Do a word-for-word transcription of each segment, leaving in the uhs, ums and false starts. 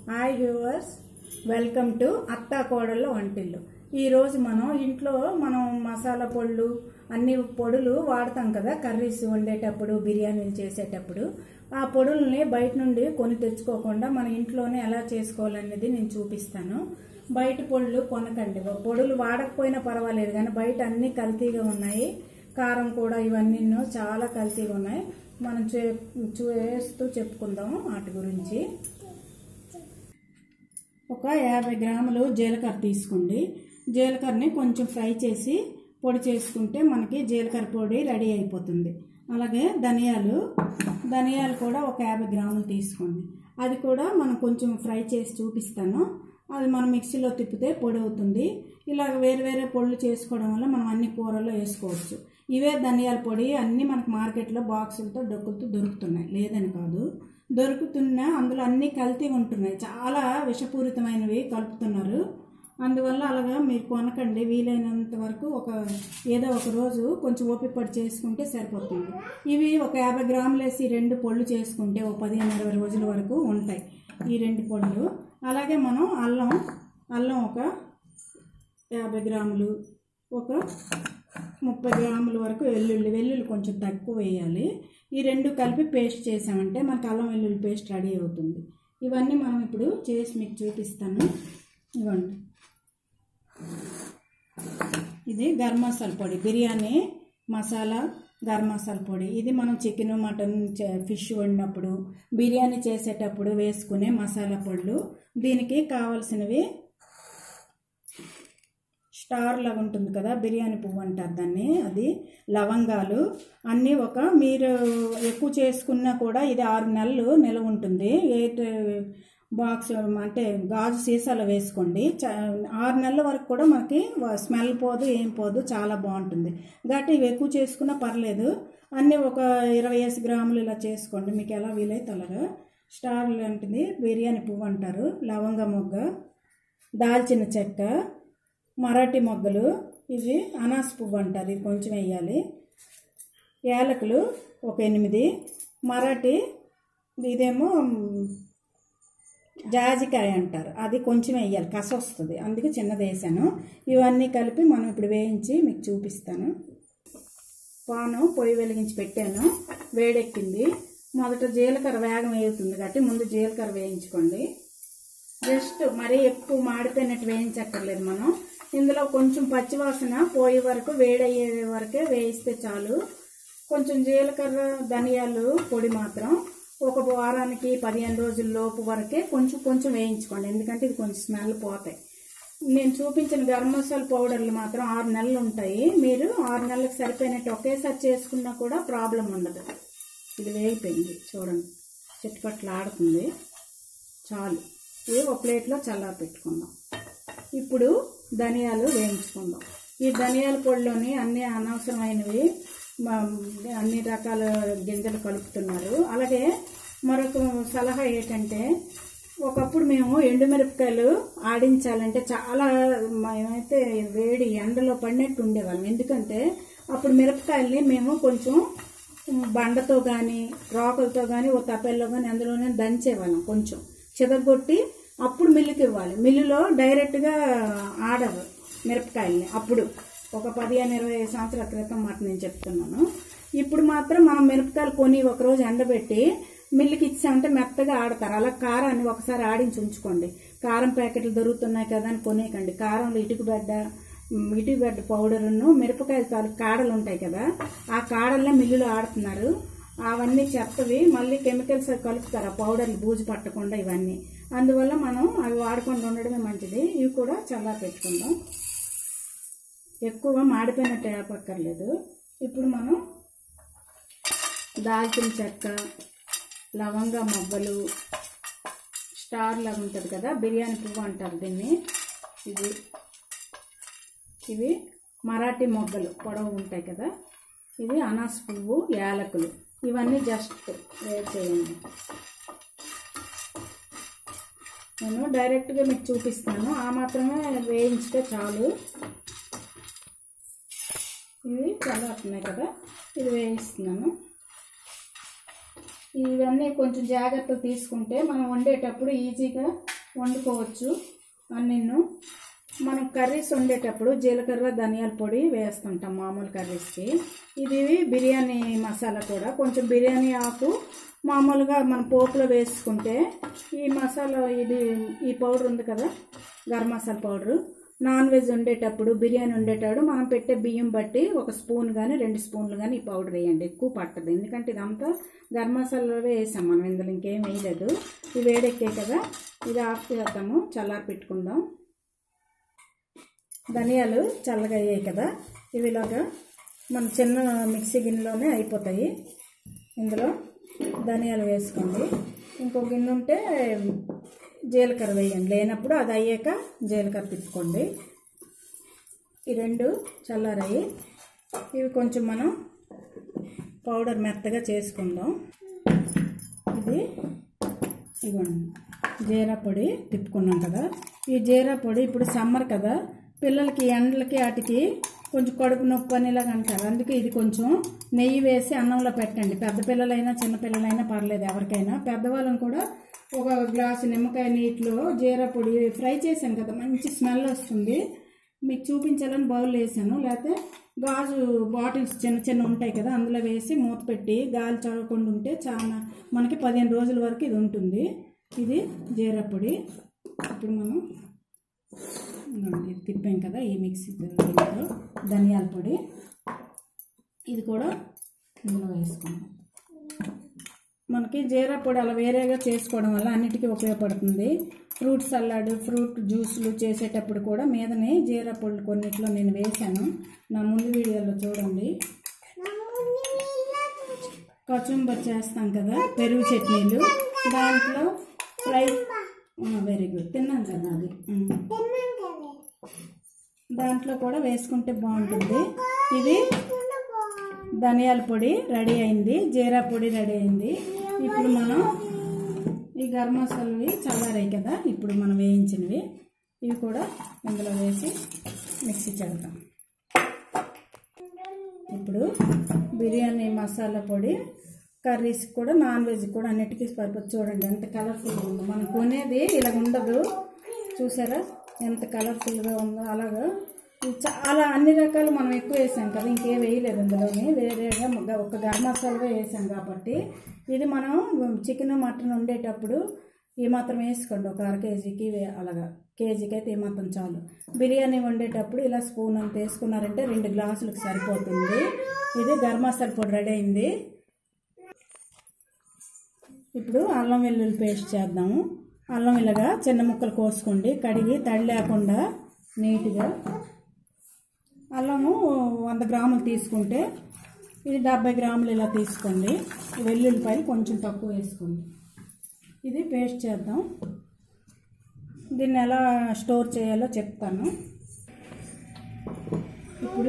Hi viewers, welcome to అత్తా కోడళ్ళ వంటిల్లు. ఈరోజు మనం ఇంట్లో మనం మసాలా పొడులు అన్ని పొడులు వాడతాం కదా, కర్రీస్ వండేటప్పుడు, బిర్యానీలు చేసేటప్పుడు. ఆ పొడుల్ని బయట నుండి కొని తెచ్చుకోకుండా మన ఇంట్లోనే ఎలా చేసుకోవాలనేది నేను చూపిస్తాను. బయట పొడులు కొనకండి. పొడులు వాడకపోయినా పర్వాలేదు, కానీ బయట అన్ని కల్తీగా ఉన్నాయి. కారం కూడా ఇవన్నీ చాలా కల్తీగా ఉన్నాయి. మనం చేస్తూ చెప్పుకుందాము వాటి గురించి. ఒక యాభై గ్రాములు జీలకర్ర తీసుకోండి. జీలకర్రని కొంచెం ఫ్రై చేసి పొడి చేసుకుంటే మనకి జీలకర్ర పొడి రెడీ అయిపోతుంది. అలాగే ధనియాలు ధనియాలు కూడా ఒక యాభై గ్రాములు తీసుకోండి. అది కూడా మనం కొంచెం ఫ్రై చేసి చూపిస్తాను. అది మనం మిక్సీలో తిప్పితే పొడి అవుతుంది. ఇలా వేరు వేరే పొడులు చేసుకోవడం వల్ల మనం అన్ని కూరల్లో వేసుకోవచ్చు. ఇవే ధనియాల పొడి అన్నీ మనకు మార్కెట్లో బాక్సులతో డొక్కులతో దొరుకుతున్నాయి, లేదని కాదు, దొరుకుతున్నా అందులో అన్నీ కల్తీ ఉంటున్నాయి. చాలా విషపూరితమైనవి కలుపుతున్నారు. అందువల్ల అలాగా మీరు కొనకండి. వీలైనంత వరకు ఒక ఏదో ఒక రోజు కొంచెం ఓపిక చేసుకుంటే సరిపోతుంది. ఇవి ఒక యాభై గ్రాములు వేసి రెండు పొళ్ళు చేసుకుంటే ఒక పదిహేను ఇరవై రోజుల వరకు ఉంటాయి ఈ రెండు పొళ్ళు. అలాగే మనం అల్లం అల్లం ఒక యాభై గ్రాములు, ఒక ముప్పై గ్రాముల వరకు వెల్లుల్లి వెల్లుల్లి కొంచెం తక్కువ వేయాలి. ఈ రెండు కలిపి పేస్ట్ చేసామంటే మనకు అల్లం వెల్లుల్లి పేస్ట్ రెడీ అవుతుంది. ఇవన్నీ మనం ఇప్పుడు చేసి మీకు చూపిస్తాను. ఇవ్వండి, ఇది గరం మసాలా పొడి, బిర్యానీ మసాలా గరం మసాలా పొడి. ఇది మనం చికెన్, మటన్, ఫిష్ వండినప్పుడు, బిర్యానీ చేసేటప్పుడు వేసుకునే మసాలా పొడులు. దీనికి కావాల్సినవి స్టార్ లాగా ఉంటుంది కదా, బిర్యానీ పువ్వు అంటారు దాన్ని, అది లవంగాలు అన్నీ ఒక మీరు ఎక్కువ చేసుకున్నా కూడా ఇది ఆరు నెలలు నిల్వ ఉంటుంది. ఎయిట్ బాక్స్ అంటే గాజు సీసాలో వేసుకోండి. ఆరు నెలల వరకు కూడా మనకి స్మెల్ పోదు, ఏం పోదు, చాలా బాగుంటుంది. కాబట్టి ఇవి ఎక్కువ చేసుకున్నా పర్లేదు. అన్నీ ఒక ఇరవై ఐదు గ్రాములు ఇలా చేసుకోండి, మీకు ఎలా వీలైతే అలాగా. స్టార్ లాంటిది బిర్యానీ పువ్వు అంటారు, లవంగ మొగ్గ, దాల్చిన చెక్క, మరాఠీ మొగ్గలు, ఇవి అనాస పువ్వు అంటారు, ఇది కొంచెం వేయాలి. యాలకులు ఒక ఎనిమిది, మరాఠీ ఇదేమో జాజికాయ అంటారు, అది కొంచెం వేయాలి, కస వస్తుంది, అందుకే చిన్నది వేసాను. ఇవన్నీ కలిపి మనం ఇప్పుడు వేయించి మీకు చూపిస్తాను. పాను పొయ్యి వెలిగించి పెట్టాను, వేడెక్కింది. మొదట జీలకర్ర వేగం వేగుతుంది కాబట్టి ముందు జీలకర్ర వేయించుకోండి. జస్ట్ మరీ ఎక్కువ మాడిపోయినట్టు వేయించక్కర్లేదు. మనం ఇందులో కొంచెం పచ్చివాసన పోయే వరకు, వేడయ్యే వరకే వేయిస్తే చాలు. కొంచెం జీలకర్ర ధనియాలు పొడి మాత్రం ఒక వారానికి పదిహేను రోజుల లోపు వరకే కొంచెం కొంచెం వేయించుకోండి, ఎందుకంటే ఇది కొంచెం స్మెల్ పోతాయి. నేను చూపించిన గరం మసాలా పౌడర్లు మాత్రం ఆరు నెలలు ఉంటాయి. మీరు ఆరు నెలలకు సరిపోయినట్టు ఒకేసారి చేసుకున్నా కూడా ప్రాబ్లం ఉండదు. ఇది వేగిపోయింది చూడండి, చిట్టుపట్లు ఆడుతుంది, చాలు. ఇది ఒక ప్లేట్లో చల్లారి పెట్టుకుందాం. ఇప్పుడు ధనియాలు వేయించుకుందాం. ఈ ధనియాల పొడిలోని అన్ని అనవసరమైనవి అన్ని రకాల గింజలు కలుపుతున్నారు. అలాగే మరొక సలహా ఏంటంటే, ఒకప్పుడు మేము ఎండుమిరపకాయలు ఆడించాలంటే చాలా మేమైతే వేడి ఎండలో పడినట్టు ఉండేవాళ్ళం. ఎందుకంటే అప్పుడు మిరపకాయల్ని మేము కొంచెం బండతో కానీ రోకలతో కానీ ఓ తపెల్లో కానీ అందులోనే దంచేవాళ్ళం, కొంచెం చిదగొట్టి అప్పుడు మిల్లుకి ఇవ్వాలి. మిల్లులో డైరెక్ట్గా ఆడరు మిరపకాయల్ని. అప్పుడు ఒక పదిహేను ఇరవై సంవత్సరాల క్రితం మాట నేను చెప్తున్నాను. ఇప్పుడు మాత్రం మనం మిరపకాయలు కొని ఒకరోజు ఎండబెట్టి మిల్లుకి ఇచ్చామంటే మెత్తగా ఆడతారు. అలా కారాన్ని ఒకసారి ఆడించి ఉంచుకోండి. కారం ప్యాకెట్లు దొరుకుతున్నాయి కదా అని కొనేకండి. కారంలో ఇటుకబెడ్డ ఇటుకబెడ్డ పౌడర్ను మిరపకాయలు తాలూకు కాడలు ఉంటాయి కదా, ఆ కాడల్నే మిల్లులో ఆడుతున్నారు. అవన్నీ చెత్తవి, మళ్ళీ కెమికల్స్ కలుపుతారు ఆ పౌడర్లు బూజు పట్టకుండా ఇవన్నీ. అందువల్ల మనం అవి వాడకుండా ఉండడమే మంచిది. ఇవి కూడా చల్లారి పెట్టుకుందాం. ఎక్కువ మాడిపోయినట్టు ఏపక్కర్లేదు. ఇప్పుడు మనం దాల్చిన చెక్క, లవంగ మొగ్గలు, స్టార్ లాగా ఉంటుంది కదా, బిర్యానీ పువ్వు అంటారు దీన్ని, ఇది ఇవి మరాఠీ మొగ్గలు పొడవు ఉంటాయి కదా, ఇవి అనాస పువ్వు, యాలకులు, ఇవన్నీ జస్ట్ వేడి చేయండి. నేను డైరెక్ట్గా మీకు చూపిస్తాను, ఆ మాత్రమే వేయించితే చాలు. ఇవి చల్లారుతున్నాయి కదా, ఇది వేయిస్తున్నాను. ఇవన్నీ కొంచెం జాగ్రత్తగా తీసుకుంటే మనం వండేటప్పుడు ఈజీగా వండుకోవచ్చు అన్నీను. మనం కర్రీస్ వండేటప్పుడు జీలకర్ర ధనియాల పొడి వేస్తుంటాం మామూలు కర్రీస్కి. ఇది బిర్యానీ మసాలా కూడా, కొంచెం బిర్యానీ ఆకు మామూలుగా మనం పోపులో వేసుకుంటే ఈ మసాలా ఇది ఈ పౌడర్ ఉంది కదా garam masala powder, non veg వండేటప్పుడు బిర్యానీ వండేటప్పుడు మనం పెట్టే బియ్యం బట్టి ఒక స్పూన్ కానీ రెండు స్పూన్లు కానీ ఈ పౌడర్ వేయండి. ఎక్కువ పట్టదు, ఎందుకంటే ఇదంతా గరం మసాలాలో వేసాం మనం, ఇందులో ఇంకేం వేయలేదు. ఇది వేడెక్కే కదా, ఇది ఆఫ్ చేద్దాము, చల్లారి పెట్టుకుందాం. ధనియాలు చల్లగా అయ్యాయి కదా, ఇవి ఇలాగా మన చిన్న మిక్సీ గిన్నెలోనే అయిపోతాయి. ఇందులో ధనియాలు వేసుకోండి. ఇంకో గిన్నె ఉంటే జీలకర్ర వేయండి, లేనప్పుడు అది అయ్యాక జీలకర్ర తిప్పుకోండి. ఈ రెండు చల్లారాయి, ఇవి కొంచెం మనం పౌడర్ మెత్తగా చేసుకుందాం. ఇది ఇవ్వండి జీరా పొడి తిప్పుకున్నాం కదా. ఈ జీరా పొడి ఇప్పుడు సమ్మర్ కదా, పిల్లలకి ఎండలకి వాటికి కొంచెం కడుపు నొప్పి అనేలాగా అంటారు, అందుకే ఇది కొంచెం నెయ్యి వేసి అన్నంలో పెట్టండి. పెద్ద పిల్లలైనా చిన్నపిల్లలైనా పర్లేదు ఎవరికైనా. పెద్దవాళ్ళని కూడా ఒక గ్లాసు నిమ్మకాయ నీటిలో జీరా పొడి ఫ్రై చేశాను కదా, మంచి స్మెల్ వస్తుంది. మీకు చూపించాలని బౌల్ వేసాను, లేకపోతే గాజు బాటిల్స్ చిన్న చిన్న ఉంటాయి కదా అందులో వేసి మూత పెట్టి గాలి చదవకుండా ఉంటే చాలా మనకి పదిహేను రోజుల వరకు ఇది ఉంటుంది. ఇది జీరా పొడి. ఇప్పుడు మనం ఇది తిప్పాం కదా, ఈ మిక్సీ దీంట్లో ధనియాల పొడి ఇది కూడా ఇందులో వేసుకుందాం. మనకి జీరా పొడి అలా వేరేగా చేసుకోవడం వల్ల అన్నిటికీ ఉపయోగపడుతుంది. ఫ్రూట్ సలాడ్, ఫ్రూట్ జ్యూసులు చేసేటప్పుడు కూడా మీదనే జీరా పొడి కొన్నిట్లో నేను వేశాను, నా ముందు వీడియోలో చూడండి. కచుంబర్ చేస్తాం కదా, పెరుగు చట్నీలు, దాంట్లో ఫ్రై వెరీ గుడ్ తిన్నాం కదా అది, దాంట్లో కూడా వేసుకుంటే బాగుంటుంది. ఇది ధనియాల పొడి రెడీ అయింది, జీరా పొడి రెడీ అయింది. ఇప్పుడు మనం ఈ గరం మసాలావి చల్లారాయి కదా, ఇప్పుడు మనం వేయించినవి ఇవి కూడా ఇందులో వేసి మిక్సీ చేద్దాం. ఇప్పుడు బిర్యానీ మసాలా పొడి కర్రీస్ కూడా నాన్ వెజ్ కూడా అన్నిటికీ పర్పస్ చూడండి ఎంత కలర్ఫుల్గా ఉందో. మనం కొనేది ఇలా ఉండదు, చూసారా ఎంత కలర్ఫుల్గా ఉందో. అలాగా చాలా అన్ని రకాలు మనం ఎక్కువ వేసాం కదా, ఇంకేం వేయలేదు ఇందులోని, వేరేగా ఒక గరం మసాలా వేసాం కాబట్టి. ఇది మనం చికెన్ మటన్ వండేటప్పుడు ఈ మాత్రం వేసుకోండి, ఒక అర కేజీకి అలాగా, కేజీకి అయితే ఈ మాత్రం చాలు. బిర్యానీ వండేటప్పుడు ఇలా స్పూన్ అంత వేసుకున్నారంటే రెండు గ్లాసులకు సరిపోతుంది. ఇది గరం మసాలా పొడి రెడీ అయింది. ఇప్పుడు అల్లం వెల్లుల్లి పేస్ట్ చేద్దాము. అల్లం ఇలాగా చిన్న ముక్కలు కోసుకోండి, కడిగి తడి లేకుండా నీట్గా. అల్లము వంద గ్రాములు తీసుకుంటే ఇది డెబ్బై గ్రాములు ఇలా తీసుకోండి. వెల్లుల్లిపాయలు కొంచెం తక్కువ వేసుకోండి. ఇది పేస్ట్ చేద్దాం. దీన్ని ఎలా స్టోర్ చేయాలో చెప్తాను. ఇప్పుడు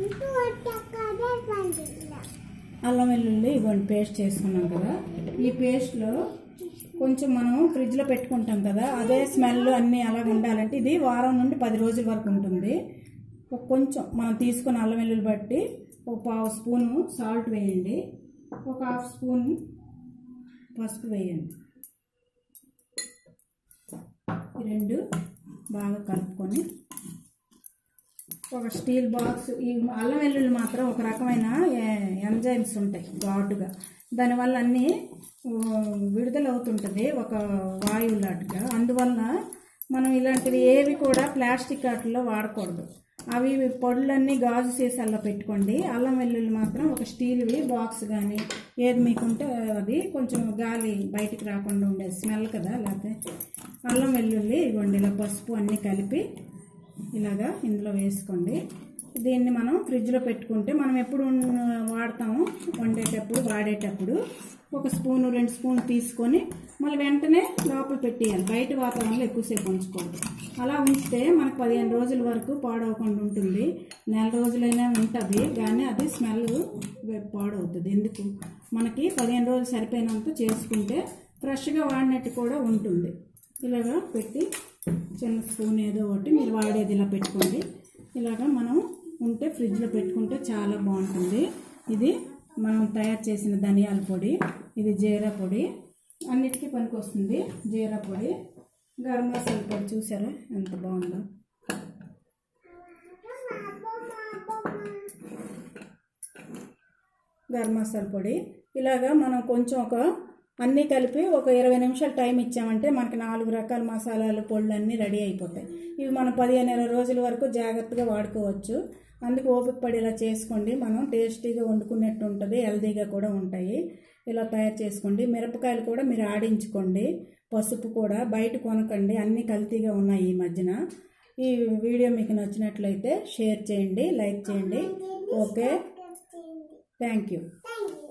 అల్లం వెల్లుల్లి ఇవ్వండి పేస్ట్ చేసుకున్నాం కదా, ఈ పేస్ట్లో కొంచెం మనం ఫ్రిడ్జ్లో పెట్టుకుంటాం కదా, అదే స్మెల్ అన్నీ అలాగ ఉండాలంటే ఇది వారం నుండి పది రోజుల వరకు ఉంటుంది. కొంచెం మనం తీసుకున్న అల్లం వెల్లుల్లి బట్టి ఒక పావు స్పూను సాల్ట్ వేయండి, ఒక హాఫ్ స్పూన్ పసుపు వేయండి. ఈ రెండు బాగా కలుపుకొని ఒక స్టీల్ బాక్స్. ఈ అల్లం వెల్లుల్లి మాత్రం ఒక రకమైన ఎంజైమ్స్ ఉంటాయి ఘాటుగా, దానివల్ల అన్నీ విడుదల అవుతుంటుంది ఒక వాయువులాటుగా. అందువల్ల మనం ఇలాంటివి ఏవి కూడా ప్లాస్టిక్ వాటిల్లో వాడకూడదు. అవి పొడులన్నీ గాజు సీసాల్లో పెట్టుకోండి. అల్లం వెల్లుల్లి మాత్రం ఒక స్టీల్వి బాక్స్ కానీ ఏది మీకుంటే అది, కొంచెం గాలి బయటికి రాకుండా ఉండేది స్మెల్ కదా. లేకపోతే అల్లం వెల్లుల్లి ఇవ్వండి ఇలా పసుపు అన్నీ కలిపి ఇలాగా ఇందులో వేసుకోండి. దీన్ని మనం ఫ్రిడ్జ్లో పెట్టుకుంటే మనం ఎప్పుడు వాడతాము వండేటప్పుడు వాడేటప్పుడు ఒక స్పూను రెండు స్పూన్లు తీసుకొని మళ్ళీ వెంటనే లోపల పెట్టేయాలి, బయట వాతావరణంలో ఎక్కువసేపు ఉంచుకోండి. అలా ఉంచితే మనకు పదిహేను రోజుల వరకు పాడవకుండా ఉంటుంది. నెల రోజులైనా ఉంటుంది కానీ అది స్మెల్ పాడవుతుంది. ఎందుకు మనకి పదిహేను రోజులు సరిపోయినంత చేసుకుంటే ఫ్రెష్గా వాడినట్టు కూడా ఉంటుంది. ఇలాగా పెట్టి చిన్న స్పూన్ ఏదో ఒకటి మీరు వాడేది ఇలా పెట్టుకోండి. ఇలాగా మనం ఉంటే ఫ్రిడ్జ్లో పెట్టుకుంటే చాలా బాగుంటుంది. ఇది మనం తయారు చేసిన ధనియాల పొడి, ఇది జీరా పొడి, అన్నిటికీ పనికి వస్తుంది జీరా పొడి. గరం మసాలా పొడి చూసారా ఎంత బాగుందో. గరం మసాలా పొడి ఇలాగా మనం కొంచెం ఒక అన్నీ కలిపి ఒక ఇరవై నిమిషాలు టైం ఇచ్చామంటే మనకి నాలుగు రకాల మసాలాలు పొళ్ళు అన్నీ రెడీ అయిపోతాయి. ఇవి మనం పదిహేను ఇరవై రోజుల వరకు జాగ్రత్తగా వాడుకోవచ్చు. అందుకు ఓపిక పడి ఇలా చేసుకోండి. మనం టేస్టీగా వండుకున్నట్టు ఉంటుంది, హెల్తీగా కూడా ఉంటాయి. ఇలా తయారు చేసుకోండి. మిరపకాయలు కూడా మీరు ఆడించుకోండి. పసుపు కూడా బయట కొనకండి, అన్నీ కల్తీగా ఉన్నాయి ఈ మధ్యన. ఈ వీడియో మీకు నచ్చినట్లయితే షేర్ చేయండి, లైక్ చేయండి. Okay, thank you.